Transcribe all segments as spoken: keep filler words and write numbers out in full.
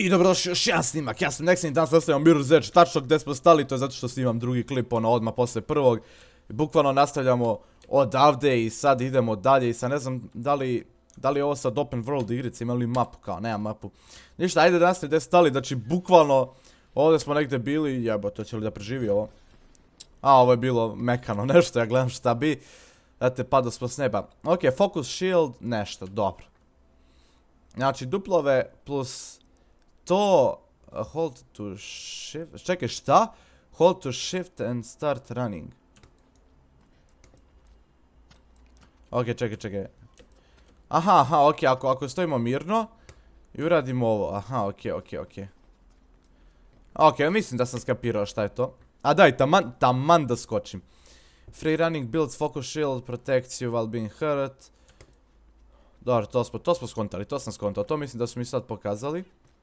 I dobrodošli još jedan snimak, ja sam Nexin, danas nastavljamo Mirror's Edge, tačno gdje smo stali, to je zato što snimam drugi klip, ono, odmah poslije prvog. Bukvalno nastavljamo odavde i sad idemo dalje i sad ne znam da li, da li je ovo sad open world igrica, ima li mapu, kao, nema mapu. Ništa, ajde danas gdje stali, znači bukvalno, ovdje smo negdje bili, jebo, to će li da preživi ovo? A, ovo je bilo mekano, nešto, ja gledam šta bi. Znate, padao smo s neba. Ok, focus shield, nešto, dobro. Znači, duplove plus to, uh, hold to shift, čekaj šta? Hold to shift and start running. Ok, čekaj, čekaj. Aha, aha, ok, ako, ako stojimo mirno i uradimo ovo, aha, ok, ok, ok. Ok, mislim da sam skapirao šta je to. A daj, taman, taman da skočim. Free running builds focus shield, protects you while being hurt. Dobro, to smo, to smo skontali, to sam skontao, to mislim da su mi sad pokazali.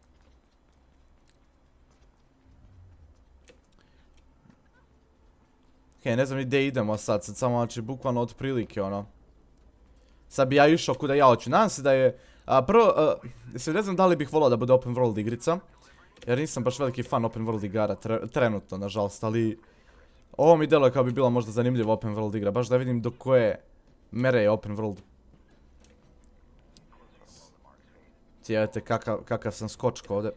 Ok, ne znam gdje idemo sad, sad samo znači bukvalno od prilike ono. Sad bi ja išao kuda ja hoću, nadam se da je, a, prvo, a, ne znam da li bih volao da bude open world igrica. Jer nisam baš veliki fan open world igara tre, trenutno, nažalost, ali ovo mi deluje kao bi bila možda zanimljiva open world igra, baš da vidim do koje mere je open world. Cijelite kakav, kakav sam skočko ovdje.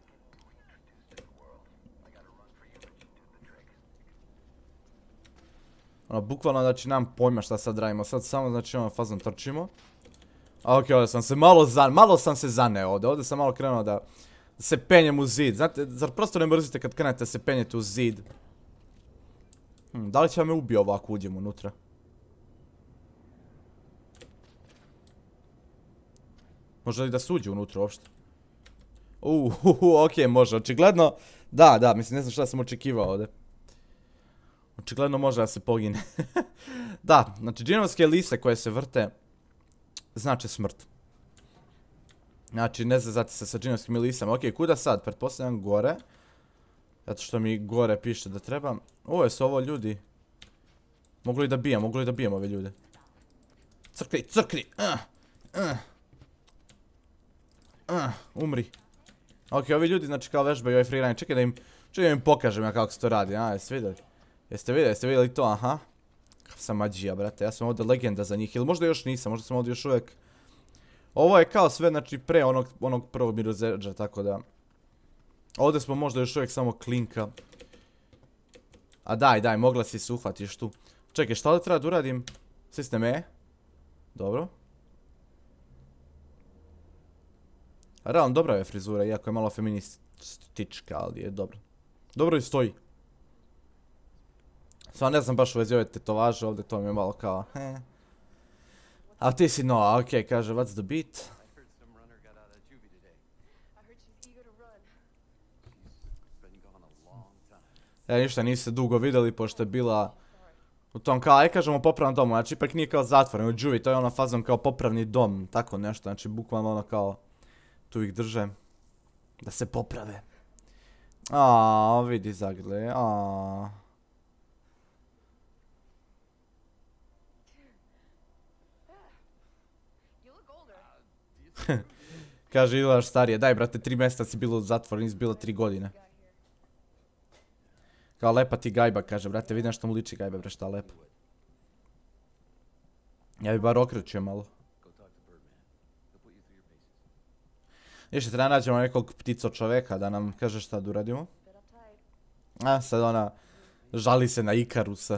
Ono, bukvalno znači nemam pojma šta sad radimo, sad samo znači ono fazom trčimo. A ok, ovdje sam se malo zan, malo sam se zaneo ovdje, ovdje sam malo krenuo da se penjem u zid, znate, zar prosto ne mrzite kad krenete se penjete u zid? Hm, da li će me ubio ovako uđem unutra? Može li da se uđe unutra uopšte? Uuu, ok, može, očigledno, da, da, mislim, ne znam šta sam očekivao ovdje. Očigledno može da se pogine. Da, znači džinovske lise koje se vrte znači smrt. Znači ne zazati se sa džinovskim lisama. Ok, kuda sad? Pretpostavljam gore. Zato što mi gore piše da treba. Ovo su ovo ljudi. Mogu li da bijem, mogu li da bijem ove ljude? Crkni, crkni! Uh, uh. Uh, umri. Ok, ovi ljudi znači kao vežbaju ovaj free running. Čekaj da im, čekaj da im pokažem ja kako se to radi. A, jeste vidjeli? Jeste vidjeli, jeste vidjeli to, aha. Kakav sam mađija, brate, ja sam ovdje legenda za njih. Ili možda još nisam, možda sam ovdje još uvijek. Ovo je kao sve, znači, pre onog, onog prvog Mirror's Edge-a, tako da. Ovdje smo možda još uvijek samo klinka. A daj, daj, mogla si se uhvatiš tu. Čekaj, šta ovdje treba da uradim? Sistem E. Dobro. Realno, dobra je frizura, iako je malo feministička, ali je dobro. Dobro i stoji. Samo ne znam baš u vezi ove tetovaže, ovdje to mi je malo kao, he. A ti si Noah, okej, kaže, what's the beat? E, ništa, nisu se dugo vidjeli, pošto je bila u tom kao, aj kažemo popravnom domu, znači ipak nije kao zatvoren, u Juvie, to je ona fazom kao popravni dom, tako nešto, znači bukvalno ono kao, tu ih drže, da se poprave. Aaaa, vidi zagle, aaaa. Kaže, izgledaš starije. Daj, brate, tri mjeseca si bilo u zatvoru, nisi bilo tri godine. Kao lepa ti gajba, kaže, brate, vidim što mu liči gajba, bre, šta lepa. Ja bi bar okrećio malo. Ještě treba nađemo nekog ptico čoveka da nam kaže šta da uradimo. A, sad ona žali se na Ikarusa.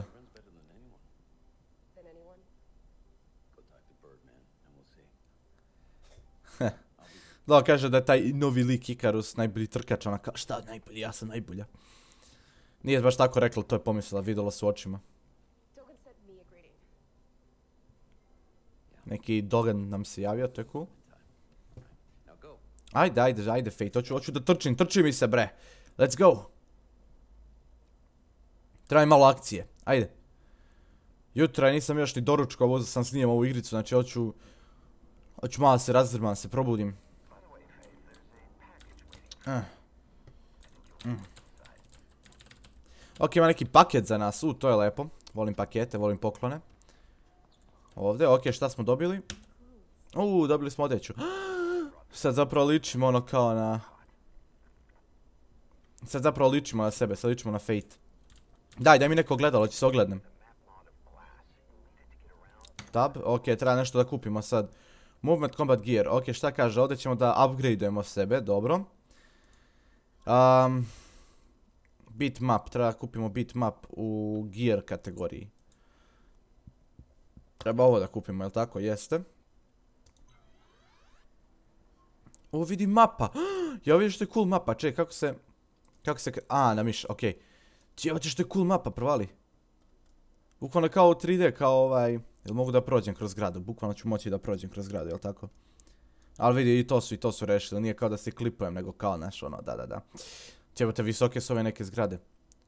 Da, kaže da je taj novi lik Ikarus najbolji trkač, ona kao šta najbolji, ja sam najbolja. Nije baš tako rekla, to je pomislila, vidjela su očima. Neki Dogan nam se javio, to je cool. Ajde, ajde, ajde Fate, hoću, hoću da trčim, trči mi se bre. Let's go. Treba mi malo akcije, ajde. Jutra nisam još ni doručkao, ovo sam snimam ovu igricu, znači hoću... Hoću malo se razdrmam, se probudim. Uh. Mm. Ok, ima neki paket za nas, u, to je lepo. Volim pakete, volim poklone. Ovdje, ok, šta smo dobili? Uuu, dobili smo odjeću. Sad zapravo ličimo ono kao na Sad zapravo ličimo na sebe, sad ličimo na Fate. Daj, daj mi neko gledalo, će se oglednem. Tab, ok, treba nešto da kupimo sad. Movement Combat Gear, ok, šta kaže, ovdje ćemo da upgradeujemo sebe, dobro. Um, bitmap, treba da kupimo bitmap u Gear kategoriji. Treba ovo da kupimo, jel tako? Jeste. Ovo vidi mapa. Ja vidim što je cool mapa, čekaj, kako se... Kako se... A, na miš, okej. Evo će što je cool mapa, provali. Bukvalno kao u tri D, kao ovaj... Jel mogu da prođem kroz gradu? Bukvalno ću moći da prođem kroz gradu, jel tako? Ali vidi, i to su, i to su rešili. Nije kao da se klipujem, nego kao naš, ono, da, da, da. Ćebate, visoke su ove neke zgrade.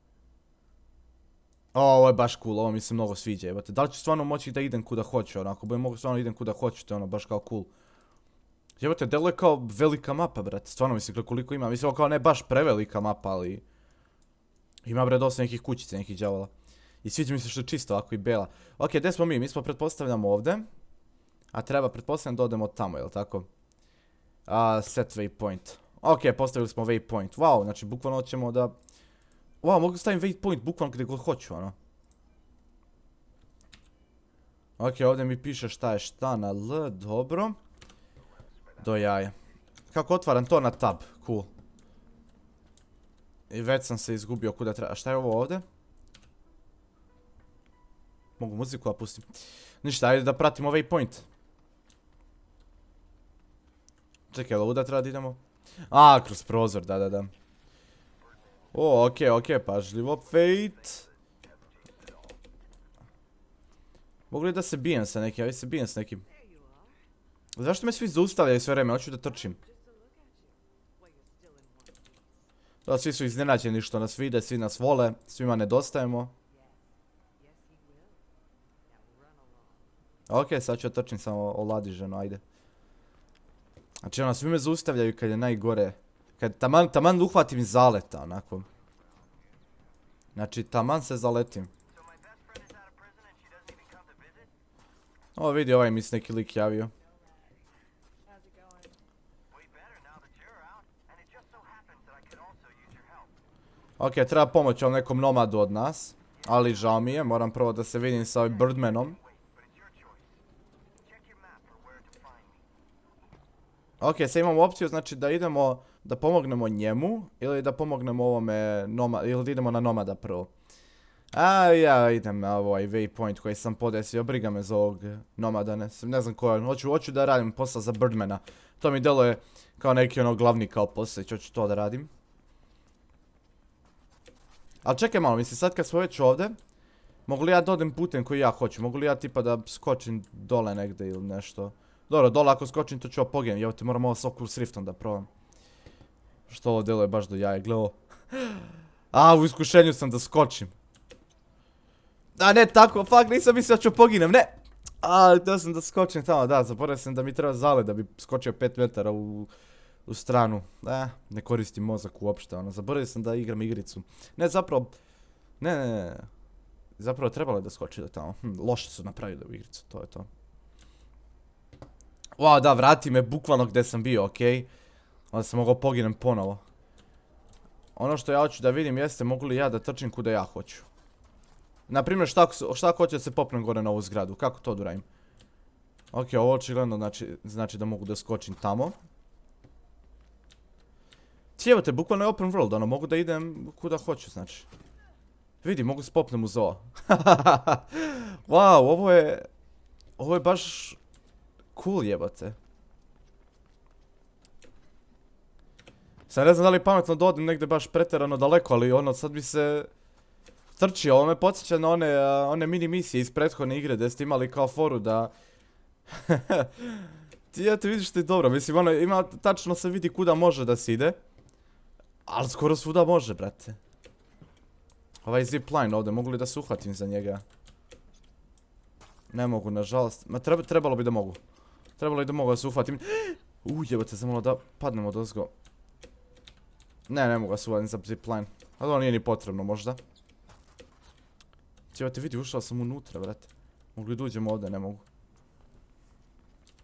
O, ovo je baš cool, ovo mi se mnogo sviđa, jebate. Da li ću stvarno moći da idem kuda hoću, ono, ako budem mogu stvarno idem kuda hoću, to je ono, baš kao cool. Jebate, deluje kao velika mapa, brate, stvarno mislim koliko ima, mislim kao ne baš prevelika mapa, ali... Ima bre dosta nekih kućica, nekih đavola. I sviđa mi se što je čisto, ovako i bela. Ok, gdje smo mi? Mi smo pretpostavljamo ovdje. A treba pretpostavljam da odemo tamo, jel tako? A, set waypoint. Ok, postavili smo waypoint. Wow, znači bukvalno ćemo da... Wow, mogu stavim waypoint bukvalno gdje god hoću, ono. Ok, ovdje mi piše šta je šta na L, dobro. Do jaja. Kako otvaram to na tab, cool. I već sam se izgubio kuda treba. A šta je ovo ovdje? Mogu muziku da pustim. Ništa, ajde da pratimo waypoint. Čekaj, ovuda treba da idemo? A, kroz prozor, da, da, da. O, okej, okej, pažljivo, Fate. Mogu li da se bijem sa nekim? Ajde se bijem sa nekim. Zašto me svi zaustavljaju sve vreme? Hoću da trčim. Da, svi su iznenađeni što nas vide, svi nas vole, svima nedostajemo. Ok, sad ću trčim samo oladiženo, ajde. Znači ono, svi me zaustavljaju kad je najgore. Kad taman, taman uhvatim zaleta, onako. Znači, taman se zaletim. O, vidi, ovaj mi se neki lik javio. Ok, treba pomoći ovom nekom nomadu od nas. Ali žao mi je, moram prvo da se vidim sa ovim Birdmanom. Ok, sad imamo opciju, znači da idemo, da pomognemo njemu, ili da pomognemo ovome, noma, ili da idemo na nomada prvo. A ja idem na ovaj waypoint koji sam podesio, briga me za ovog nomada, ne, ne znam ko je, hoću, hoću da radim posao za Birdmana. To mi deluje kao neki ono glavni kao posao, hoću to da radim. Ali čekaj malo, mislim sad kad smo već ovdje, mogu li ja da odem putem koji ja hoću, mogu li ja tipa da skočim dole negdje ili nešto. Dobro, dole ako skočim to ću opogijem, evo te moram ovo s Oculus Riftom da probam. Što ovo deluje baš do jaja, gle ovo. A, u iskušenju sam da skočim. A ne tako, fuck, nisam mislio da ću poginem, ne! A, htio sam da skočim tamo, da, zaboravio sam da mi treba zale da bi skočio pet metara u, u stranu. E, ne koristim mozak uopšte, ono, zaboravio sam da igram igricu. Ne, zapravo, ne, ne, ne, zapravo trebalo je da skoči do tamo. Hm, loše su napravili u igricu, to je to. Wow, da, vrati me bukvalno gdje sam bio, okej. Onda sam mogao poginem ponovo. Ono što ja hoću da vidim jeste mogu li ja da trčim kuda ja hoću. Naprimjer, šta, šta ako hoće da se popnem gore na ovu zgradu, kako to da uradim? Ok, ovo očigledno znači, znači da mogu da skočim tamo. Cijevate, bukvalno je open world, ono, mogu da idem kuda hoću, znači. Vidi, mogu se popnem uz ovo. Wow, ovo je... Ovo je baš... Cool jebate. Sad ne znam da li je pametno da odim negdje baš pretjerano daleko, ali ono sad bi se trčio, ovo me podsjeća na one, uh, one mini misije iz prethodne igre gdje ste imali kao foru da... Ti eto vidiš što je dobro, mislim ono ima, tačno se vidi kuda može da se ide. Ali skoro svuda može, brate. Ovaj zipline ovdje, mogu li da se uhvatim za njega? Ne mogu, nažalost. Ma treba, trebalo bi da mogu. Trebalo bi da mogu da se uhvatim. Uuu, jebate, sam malo da padnemo dozgo. Ne, ne mogu da se uhvatim za zipline. Ali ono nije ni potrebno, možda. Jebate, vidi, ušao sam unutra, brate. Mogu li da uđemo ovdje? Ne mogu.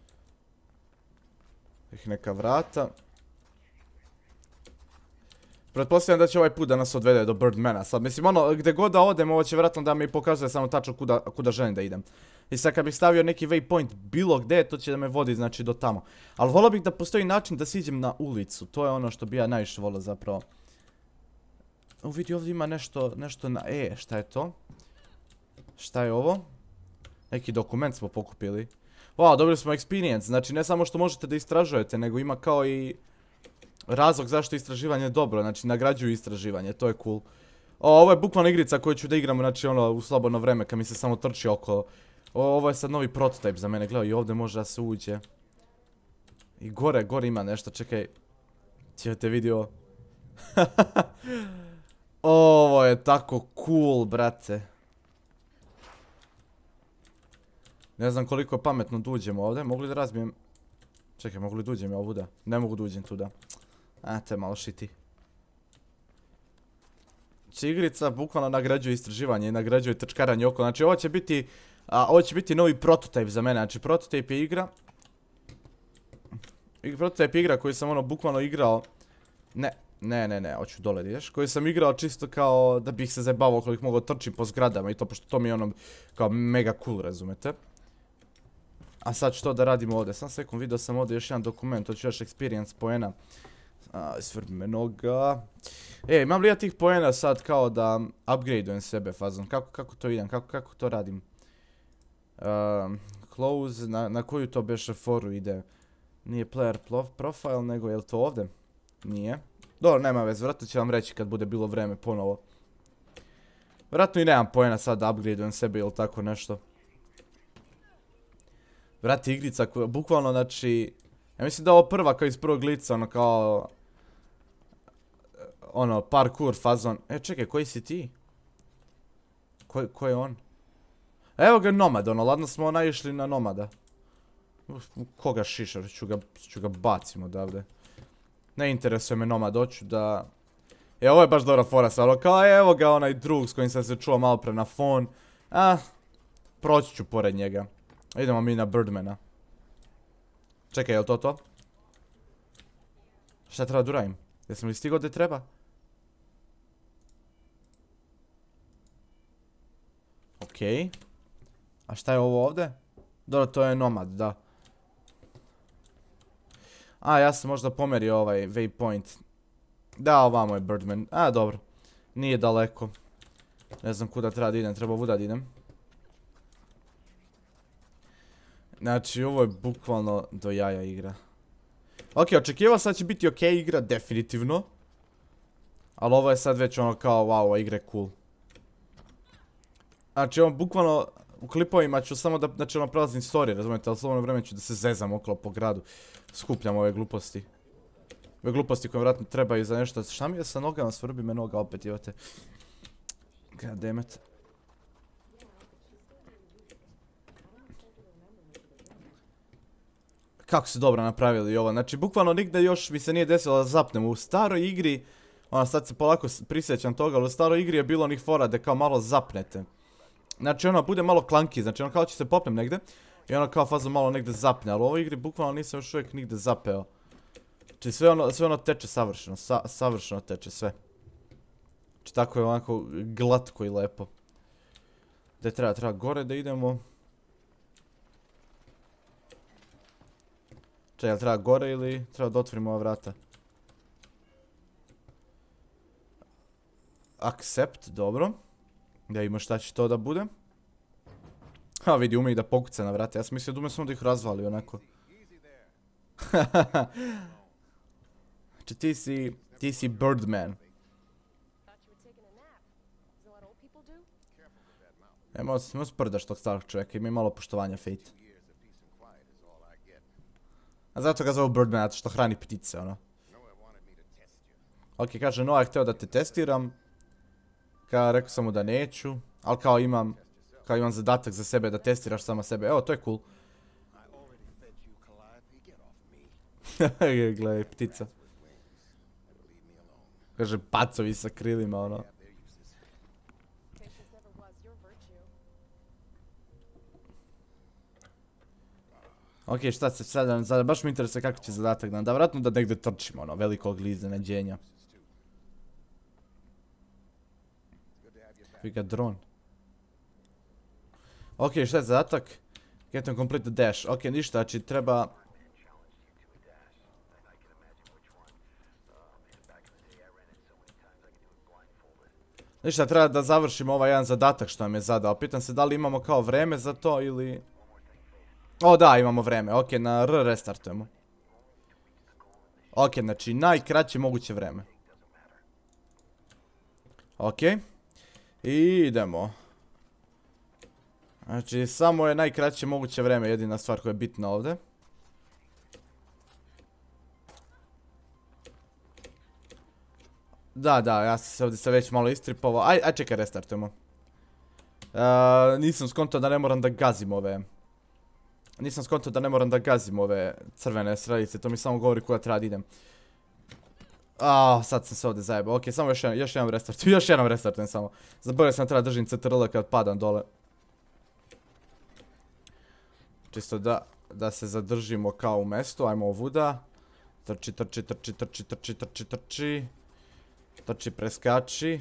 Ih neka vrata. Pretpostavljam da će ovaj put da nas odvede do Birdmana. Sad, mislim, ono, gdje god da odem, ovo će vjerojatno da mi pokazuje samo tačno kuda, kuda želim da idem. I sad kad bih stavio neki waypoint bilo gdje, to će da me vodi, znači, do tamo. Ali volio bih da postoji način da siđem na ulicu. To je ono što bi ja najviše volio zapravo. U vidi, ovdje ima nešto, nešto na E. Šta je to? Šta je ovo? Neki dokument smo pokupili. Wow, dobili smo experience. Znači, ne samo što možete da istražujete, nego ima kao i razlog zašto istraživanje je dobro. Znači, nagrađuju istraživanje, to je cool. O, ovo je bukvalno igrica koju ću da igramo, znači, ono, u slobodno vreme, kad mi se samo trči oko. O, ovo je sad novi prototype za mene, gledaj, i ovdje može da se uđe. I gore, gore ima nešto, čekaj. Ćete vidio. Ovo je tako cool, brate. Ne znam koliko je pametno da uđemo ovdje, mogu li da razbijem... Čekaj, mogu li da uđem ja ovuda? Ne mogu da uđem tuda. A, te malo šiti. Znači, igrica bukvalno nagrađuje istraživanje i nagrađuje trčkaranje oko. Znači, ovo će biti... A, ovo će biti novi prototype za mene. Znači, prototype je igra... Prototype je igra koju sam ono bukvalno igrao... Ne, ne, ne, ne, hoću dole ideš. Koju sam igrao čisto kao da bih se zajebavao koliko mogu trčim po zgradama i to, pošto to mi je ono kao mega cool, razumete? A sad ću to da radimo ovdje. Sam sekund, vidio sam ovdje još jedan dokument, to ću još experience poena. Svrbi me noga. E, imam li ja tih poena sad kao da upgradeujem sebe fazom? Kako, kako to idem? Kako, kako to radim? Um, close, na, na koju to beše foru ide? Nije player profile, nego je li to ovdje? Nije. Dobro, nema veze, vjerojatno će vam reći kad bude bilo vreme ponovo. Vjerojatno i nemam poena sad da upgradeujem sebe ili tako nešto. Vrati igrica koja, bukvalno, znači... Ja mislim da je ovo prva kao iz prvog lica, ono kao... Ono, parkour fazon. E, čekaj, koji si ti? Ko, ko je on? Evo ga Nomad, ono, ladno smo naišli na Nomada. Koga šišar, ću ga, ću ga bacim odavde. Ne interesuje me Nomad, hoću da... E, ovo je baš dobra fora sad, ono, kao evo ga onaj drug s kojim sam se čuo malo pre na fon. Ah, proći ću pored njega. Idemo mi na Birdmana. Čekaj, je li to to? Šta treba da uradim? Jesam li stigao gdje treba? Okej. A šta je ovo ovdje? Dobro, to je Nomad, da. A, ja sam možda pomerio ovaj waypoint. Da, ovamo je Birdman. A, dobro. Nije daleko. Ne znam kuda treba da idem, treba ovuda da idem. Znači, ovo je bukvalno do jaja igra. Ok, očekivao sad će biti ok igra, definitivno. Ali ovo je sad već ono kao, wow, ova igra je cool. Znači, ovo bukvalno, u klipovima ću samo da, znači ono prelazim story, razumijete, ali slobodno vreme ću da se zezam okolo po gradu. Skupljam ove gluposti. Ove gluposti koje vjerojatno trebaju za nešto. Šta mi je sa nogama, svrbi me noga opet, imate. God damn it. Kako su dobro napravili ovo, znači bukvalno nigde još mi se nije desilo da zapnem. U staroj igri, ona sad se polako prisjećam toga, ali u staroj igri je bilo onih fora da kao malo zapnete. Znači ono bude malo klanki, znači ono kao će se popnem negde i ono kao fazo malo negde zapne, ali u ovoj igri bukvalno nisam još uvijek nigde zapeo. Znači sve ono, sve ono teče savršeno, sa, savršeno teče sve. Znači tako je onako glatko i lepo. Gdje treba, treba gore da idemo. Čekaj, jel treba gore ili treba da otvorimo ova vrata? Accept, dobro. Da vidimo šta će to da bude. Ha, vidi, ume i da pokuca na vrata. Ja sam mislio da ume samo da ih razvali onako. Znači ti si, ti si Birdman. Nemo sprdaš tog starog čovjeka, ima i malo poštovanja Fate. A zato ga zovu Birdman, što hrani ptice, ono. Ok, kaže, Noah je htio da te testiram. Kao, rekao sam mu da neću. Ali kao imam, kao imam zadatak za sebe da testiraš sama sebe. Evo, to je cool. Gledaj, ptica. Kaže, pacovi sa krilima, ono. Ok, šta se sad, sad baš mi interesuje kako će zadatak da, da vratno da negdje trčimo, ono, velikog iznenađenja. We got drone. Ok, šta je zadatak? Get on complete the dash. Ok, ništa, znači treba... Ništa, treba da završimo ovaj jedan zadatak što nam je zadao. Pitam se da li imamo kao vreme za to ili... O da, imamo vreme. Ok, na R restartujemo. Ok, znači najkraće moguće vreme. Ok. I idemo. Znači, samo je najkraće moguće vreme jedina stvar koja je bitna ovdje. Da, da, ja sam se ovdje sad već malo istripovao. Aj, aj čekaj, restartujemo. Uh, nisam skontao da ne moram da gazim ove... Nisam skontao da ne moram da gazim ove crvene strelice, to mi samo govori kuda treba da idem. Ah, sad sam se ovdje zajebao. Ok, samo još jedan, još jedan restart, još jedan restartujem samo. Zaboravio sam da treba držim C T R L kad padam dole. Čisto da, da se zadržimo kao u mestu, ajmo ovuda. Trči, trči, trči, trči, trči, trči, trči. Trči, preskači.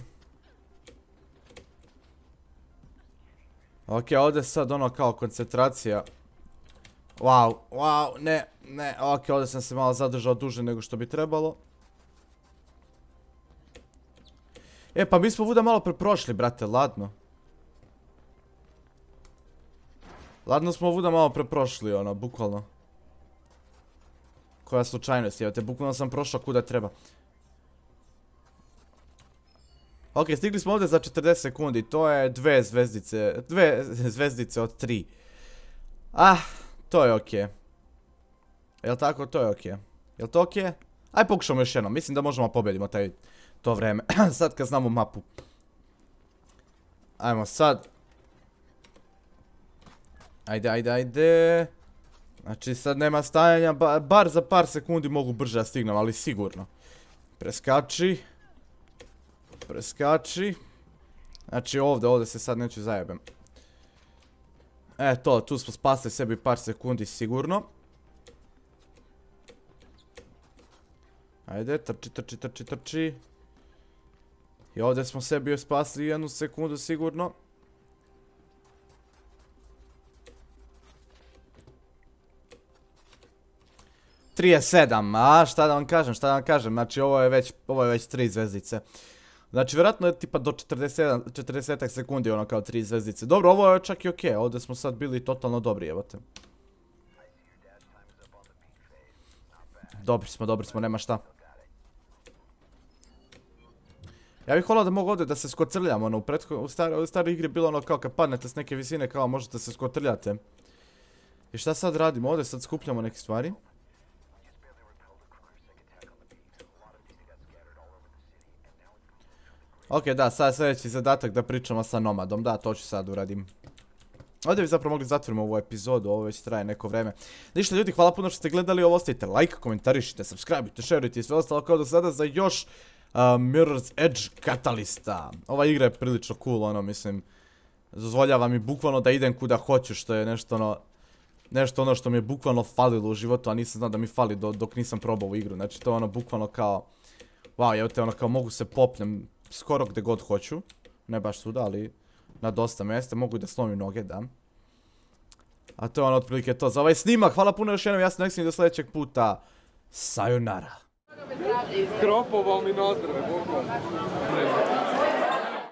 Ok, ovdje sad ono kao koncentracija. Wow, wow, ne, ne, ok, ovdje sam se malo zadržao duže nego što bi trebalo. E, pa mi smo vuda malo preprošli, brate, ladno. Ladno smo vuda malo preprošli, ono, bukvalno. Koja slučajnost, evo te, bukvalno sam prošao kuda treba. Ok, stigli smo ovdje za četrdeset sekundi, to je dve zvezdice, dve zvezdice od tri. Ah, to je ok. Jel tako, to je ok. Jel to ok? Aj pokušamo još jednom, mislim da možemo pobjedimo taj, to vreme, sad kad znamo mapu. Ajmo sad. Ajde, ajde, ajde. Znači sad nema stajanja, ba, bar za par sekundi mogu brže da stignem, ali sigurno. Preskači. Preskači. Znači ovdje, ovdje se sad neću zajebem. E to, tu smo spasili sebi par sekundi sigurno. Ajde, trči, trči, trči, trči. I ovdje smo sebi spasili jednu sekundu sigurno. trideset sedam, a šta da vam kažem, šta da vam kažem, znači ovo je već, ovo je već tri zvezdice. Znači vjerojatno je tipa do četrdeset sedam, četrdeset sekundi ono kao tri zvezdice. Dobro, ovo je čak i ok, ovdje smo sad bili totalno dobri, evo te. Dobri smo, dobri smo, nema šta. Ja bih volao da mogu ovdje da se skotrljam, ono, u, u staroj stari igri bilo ono kao kad padnete s neke visine kao možete se skotrljate. I šta sad radimo? Ovdje sad skupljamo neke stvari. Ok, da, sad sljedeći zadatak da pričamo sa Nomadom, da, to ću sad uradim. Ovdje bi zapravo mogli zatvoriti ovu epizodu, ovo već traje neko vreme. Ništa ljudi, hvala puno što ste gledali ovo, ostavite like, komentarišite, subscribe-ite, šerujte i sve ostalo kao do sada za još uh, Mirror's Edge Catalysta. Ova igra je prilično cool, ono, mislim, dozvoljava mi bukvalno da idem kuda hoću, što je nešto ono, nešto ono što mi je bukvalno falilo u životu, a nisam znao da mi fali do, dok nisam probao ovu igru. Znači to je ono bukvalno kao, wow, evo te ono kao mogu se popnem skoro gdje god hoću, ne baš svuda, ali na dosta mjesta, mogu da slomim noge, da. A to je ono otprilike to za ovaj snimak, hvala puno još jednom, ja sam Neksin do sljedećeg puta, sayonara. Skropovao mi nozdrve, bukvalno.